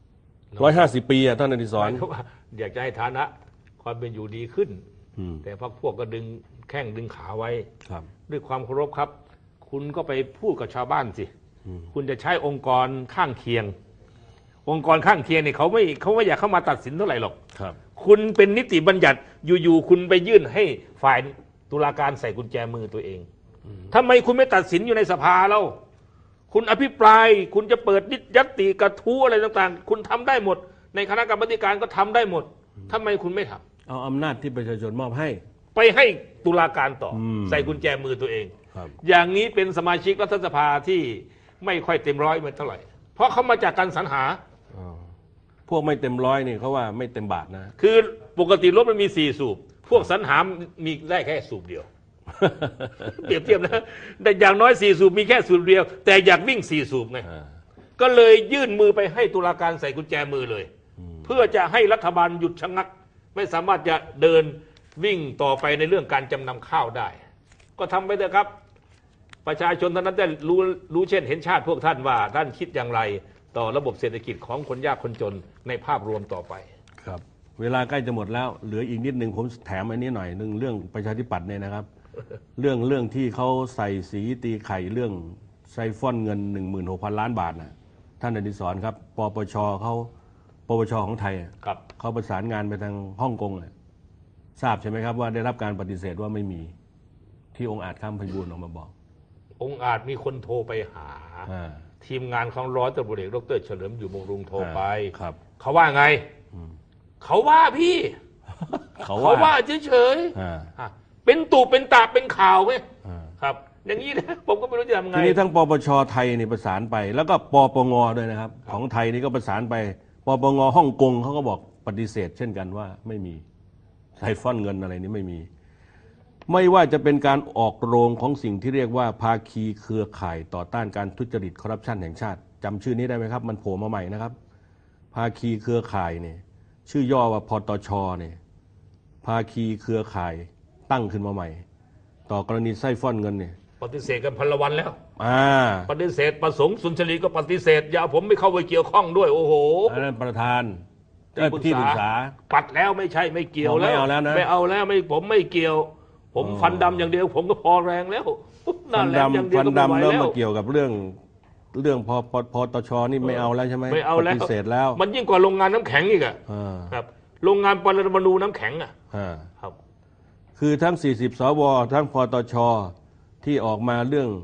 150 ปีท่านอดิศรอยากจะให้ฐานะความเป็นอยู่ดีขึ้นแต่พรรคพวกก็ดึงแข้งดึงขาไว้ด้วยความเคารพครับคุณก็ไปพูดกับชาวบ้านสิคุณจะใช้องค์กรข้างเคียงองค์กรข้างเคียงเนี่ยเขาไม่อยากเข้ามาตัดสินเท่าไหร่หรอกคุณเป็นนิติบัญญัติอยู่ๆคุณไปยื่นให้ฝ่ายตุลาการใส่กุญแจมือตัวเองทำไมคุณไม่ตัดสินอยู่ในสภาแล้วคุณอภิปรายคุณจะเปิดยัตติกระทู้อะไรต่างๆคุณทำได้หมดในคณะกรรมาธิการก็ทำได้หมดทำไมคุณไม่ทำเอาอำนาจที่ประชาชนมอบให้ไปให้ตุลาการต่อใส่กุญแจมือตัวเองอย่างนี้เป็นสมาชิกรัฐสภาที่ไม่ค่อยเต็มร้อยเท่าไหร่เพราะเขามาจากการสรรหาพวกไม่เต็มร้อยนี่เขาว่าไม่เต็มบาทนะคือปกติรถมันมี4 สูบพวกสรรหามีได้แค่สูบเดียวเปรียบเทียบนะแต่อย่างน้อย4 สูบมีแค่สูบเดียวแต่อยากวิ่ง4 สูบไงก็เลยยื่นมือไปให้ตุลาการใส่กุญแจมือเลยเพื่อจะให้รัฐบาลหยุดชะงักไม่สามารถจะเดินวิ่งต่อไปในเรื่องการจำนำข้าวได้ก็ทำไปเถอะครับประชาชนท่านนั้นจะรู้เช่นเห็นชาติพวกท่านว่าท่านคิดอย่างไรต่อระบบเศรษฐกิจของคนยากคนจนในภาพรวมต่อไปครับเวลาใกล้จะหมดแล้วเหลืออีกนิดนึงผมแถมอันนี้หน่อยนึงเรื่องประชาธิปัตย์เนี่ยนะครับ เรื่องที่เขาใส่สีตีไข่เรื่องไซฟอนเงิน 16,000 ล้านบาทนะท่านอดิศรครับปปชของไทยเขาประสานงานไปทางฮ่องกงทราบใช่ไหมครับว่าได้รับการปฏิเสธว่าไม่มีที่องค์อาจคำไพบูลย์ออกมาบอกองค์อาจมีคนโทรไปหาทีมงานของร้อยตำรวจเอกดร.เฉลิมอยู่บำรุงโทรไปเขาว่าไงเขาว่าพี่เขาว่าเฉยๆเป็นตูเป็นตาเป็นข่าวไหมครับอย่างนี้นะผมก็ไม่รู้จะทำไงทีนี้ทั้งปปชไทยนี่ประสานไปแล้วก็ปปงด้วยนะครับของไทยนี่ก็ประสานไปปปงฮ่องกงเขาก็บอกปฏิเสธเช่นกันว่าไม่มีไซฟอนเงินอะไรนี้ไม่มีไม่ว่าจะเป็นการออกโรงของสิ่งที่เรียกว่าภาคีเครือข่ายต่อต้านการทุจริตคอร์รัปชันแห่งชาติจำชื่อนี้ได้ไหมครับมันโผล่มาใหม่นะครับภาคีเครือข่ายเนี่ยชื่อย่อว่าพตชเนี่ยภาคีเครือข่ายตั้งขึ้นมาใหม่ต่อกรณีไส้ฟ่อนเงินเนี่ยปฏิเสธกันพันละวันแล้วปฏิเสธประสงค์สุนทรีก็ปฏิเสธอย่าผมไม่เข้าไปเกี่ยวข้องด้วยโอ้โหอันนั้นประธานที่ปรึกษาปัดแล้วไม่ใช่ไม่เกี่ยวแล้วไม่เอาแล้วผมไม่เกี่ยวผมฟันดำอย่างเดียวผมก็พอแรงแล้วฟันดำแล้วมาเกี่ยวกับเรื่องพตชนี่ไม่เอาแล้วใช่ไหมไม่เอาแล้วปฏิเสธแล้วมันยิ่งกว่าโรงงานน้ำแข็งอีกครับโรงงานปรมาณูน้ำแข็งครับคือทั้ง40 สวทั้งพตชที่ออกมาเรื่อง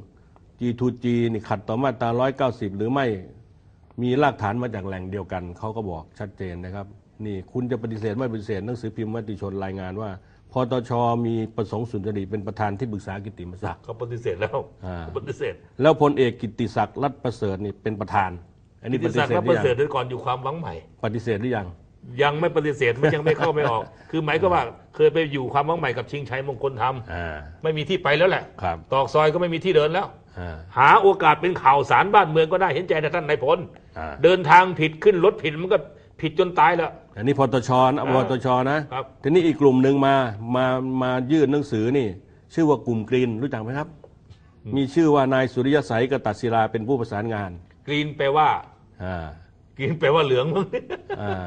G2G นี่ขัดต่อมาตรา190หรือไม่มีรากฐานมาจากแหล่งเดียวกันเขาก็บอกชัดเจนนะครับนี่คุณจะปฏิเสธไม่ปฏิเสธหนังสือพิมพ์มติชนรายงานว่าพตชมีประสงค์สุนทรีเป็นประธานที่ปรึกษากิตติมศักดิ์เขาปฏิเสธแล้วปฏิเสธแล้วพลเอกกิตติศักดิ์รัตน์ประเสริฐนี่เป็นประธานอันนี้ปฏิเสธหรือยังก่อนอยู่ความหวังใหม่ปฏิเสธหรือยังยังไม่ปฏิเสธมันยังไม่เข้าไม่ออกคือหมายก็ว่าเคยไปอยู่ความหวังใหม่กับชิงชัยมงคลธรรมไม่มีที่ไปแล้วแหละตอกซอยก็ไม่มีที่เดินแล้วหาโอกาสเป็นข่าวสารบ้านเมืองก็ได้เห็นใจท่านนายพลเดินทางผิดขึ้นรถผิดมันก็ผิดจนตายแล้วอันนี้พตชนะทีนี้อีกกลุ่มหนึ่งมายื่นหนังสือนี่ชื่อว่ากลุ่มกรีนรู้จักไหมครับมีชื่อว่านายสุริยสัยกตัดศิลาเป็นผู้ประสานงานกรีนแปลว่ากรีนแปลว่าเหลืองมั้ง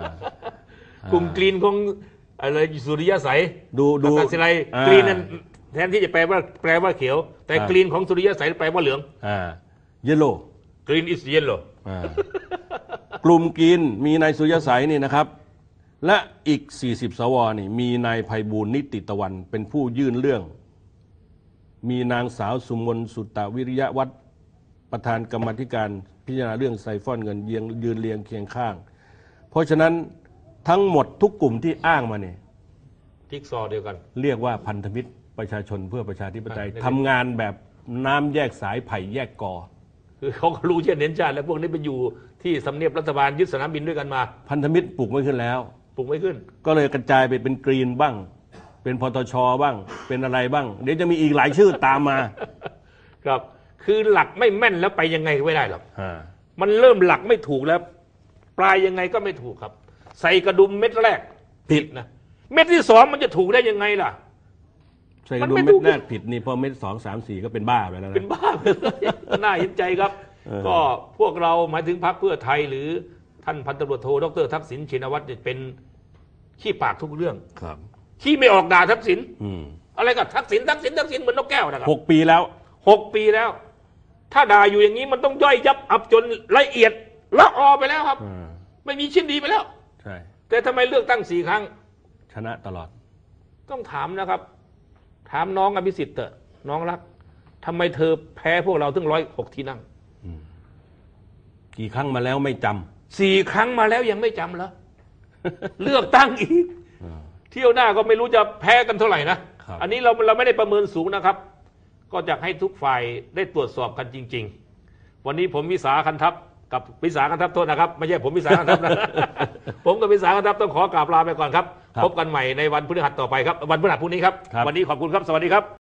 กลุ่มกรีนของอะไรสุริยสัยดูตัดศิลากรีนนั้นแทนที่จะแปลว่าเขียว แต่กรีนของสุริยะใสแปลว่าเหลืองเยลโล่กรีนอิสเยลโล่กลุ่มกรีนมีนายสุริยะใสนี่นะครับและอีก40 สวนี่มีนายไพบูลย์นิติตะวันเป็นผู้ยื่นเรื่องมีนางสาวสุมนสุตวิริยะวัฒน์ประธานกรรมาธิการพิจารณาเรื่องไซฟอนเงินยืนเรียงเคียงข้างเพราะฉะนั้นทั้งหมดทุกกลุ่มที่อ้างมาเนี่ยจิ๊กซอว์เดียวกันเรียกว่าพันธมิตรประชาชนเพื่อประชาธิปไตยทำงานแบบน้ำแยกสายไผ่แยกกอคือเขาก็รู้เช่นเน้นชาติแล้วพวกนี้ไปอยู่ที่สำเนียบรัฐบาลยึดสนามบินด้วยกันมาพันธมิตรปลูกไม่ขึ้นแล้วปลูกไม่ขึ้นก็เลยกระจายไปเป็นกรีนบ้างเป็นพทชบ้างเป็นอะไรบ้างเดี๋ยวจะมีอีกหลายชื่อตามมาครับคือหลักไม่แม่นแล้วไปยังไงไม่ได้หรอกมันเริ่มหลักไม่ถูกแล้วปลายยังไงก็ไม่ถูกครับใส่กระดุมเม็ดแรกผิดนะเม็ดที่สองมันจะถูกได้ยังไงล่ะใส่กระดุมเม็ดแรกผิดนี่พอเม็ด2 3 4ก็เป็นบ้าไปแล้วนะเป็นบ้าไปเลยน่าเห็นใจครับก็พวกเราหมายถึงพรรคเพื่อไทยหรือท่านพันตำรวจโทดร.ทักษิณชินวัตรเป็นขี้ปากทุกเรื่องครับขี้ไม่ออกด่าทักษิณอะไรก็ทักษิณเหมือนนกแก้วนะครับ 6 ปีแล้ว 6 ปีแล้วถ้าด่าอยู่อย่างนี้มันต้องย่อยยับอับจนละเอียดละออไปแล้วครับไม่มีชิ้นดีไปแล้วใช่แต่ทำไมเลือกตั้ง4 ครั้งชนะตลอดต้องถามนะครับถามน้องอภิสิทธิ์เถอะน้องรักทำไมเธอแพ้พวกเราถึง106 ที่นั่งกี่ครั้งมาแล้วไม่จำ4 ครั้งมาแล้วยังไม่จำเหรอ เลือกตั้งอีกเที่ยวหน้าก็ไม่รู้จะแพ้กันเท่าไหร่นะอันนี้เราไม่ได้ประเมินสูงนะครับก็อยากให้ทุกฝ่ายได้ตรวจสอบกันจริงๆวันนี้ผมวิสาคันทัพกับวิสาคันทัพโทษนะครับไม่ใช่ผมวิสาคันทัพนะ ผมกับวิสาคันทัพต้องขอกราบลาไปก่อนครับพบกันใหม่ในวันพฤหัสต่อไปครับวันพฤหัสพรุ่งนี้ครับวันนี้ขอบคุณครับสวัสดีครับ